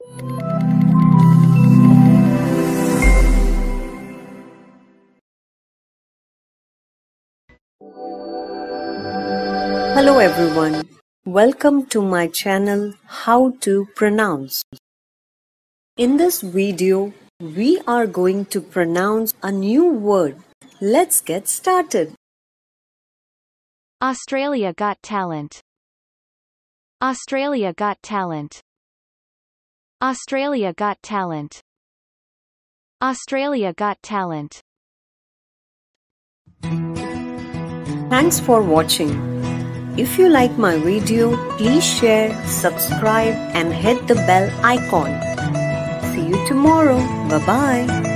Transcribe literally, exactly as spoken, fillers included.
Hello everyone, welcome to my channel How to Pronounce. In this video, we are going to pronounce a new word. Let's get started. Australia Got Talent. Australia Got Talent. Australia Got Talent. Australia Got Talent. Thanks for watching. If you like my video, please share, subscribe and hit the bell icon. See you tomorrow. Bye-bye.